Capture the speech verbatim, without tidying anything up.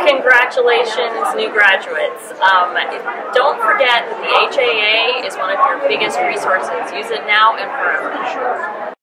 Congratulations, new graduates. Um, don't forget that the H A A is one of your biggest resources. Use it now and forever.